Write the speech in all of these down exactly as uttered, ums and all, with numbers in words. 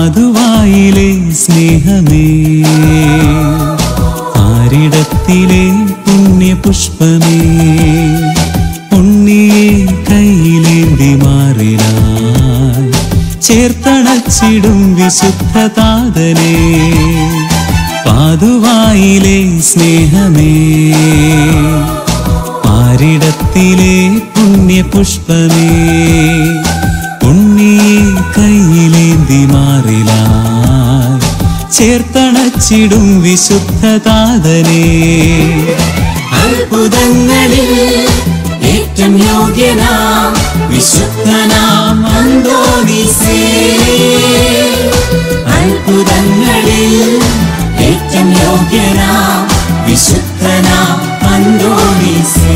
പാതുവായിലെ സ്നേഹമേ, ആരിടത്തിലെ പുണ്യപുഷ്പമേ, ഉണ്ണിയെ കയ്യിലേന്തി മാറിലായി ചേർത്തണച്ചിടും വിശുദ്ധ താതനേ. പാതുവായിലെ സ്നേഹമേ, ആരിടത്തിലെ പുണ്യപുഷ്പമേ, ഉണ്ണിയെ കയ്യിലേന്തി മാറിലായി ചേർത്തണച്ചിടും വിശുദ്ധ താതനേ. അത്ഭുതങ്ങളിൽ ഏറ്റവും യോഗ്യനാം വിശുദ്ധനാം അന്തോനീസേ, അത്ഭുതങ്ങളിൽ ഏറ്റവും യോഗ്യനാം വിശുദ്ധനാം അന്തോനീസേ.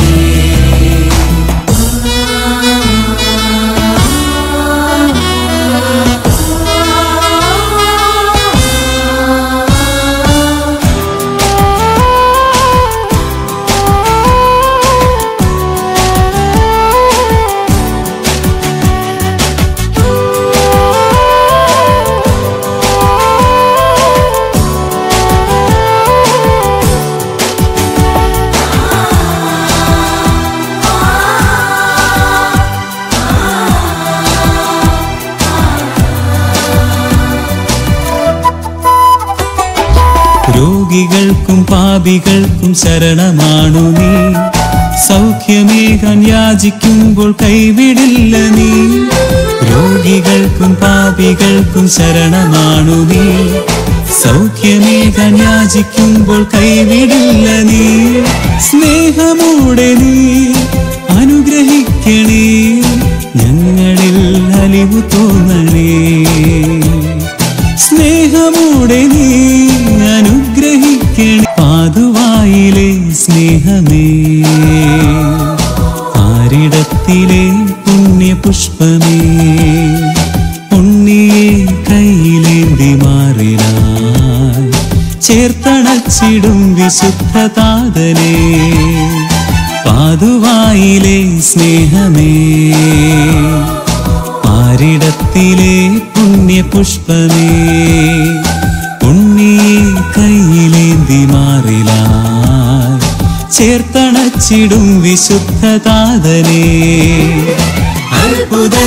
രോഗികൾക്കും പാപികൾക്കും ശരണമാണു നീ, സൗഖ്യമേകാൻ യാചിക്കുമ്പോൾ കൈവിടില്ല നീ. രോഗികൾക്കും പാപികൾക്കും ശരണമാണു നീ, സൗഖ്യമേകാൻ യാചിക്കുമ്പോൾ കൈവിടില്ല നീ. സ്നേഹമോടെ നീ അനുഗ്രഹിക്കണേ, ഞങ്ങളിൽ അലിവു തോന്നണേ. സ്നേഹമോടെ നീ അനുഗ്രഹിക്കണേ. പാതുവായിലെ സ്നേഹമേ, ആരിടത്തിലെ പുണ്യപുഷ്പമേ, ഉണ്ണിയെ കയ്യിലേന്തി മാറിലായി ചേർത്തണച്ചിടും വിശുദ്ധ താതനേ. പാതുവായിലെ സ്നേഹമേ, ആരിടത്തിലെ പുണ്യപുഷ്പമേ, ഉണ്ണിയെ കയ്യിലേന്തി മാറിലായി ചേർത്തണച്ചിടും വിശുദ്ധ താതനേ. അത്ഭുത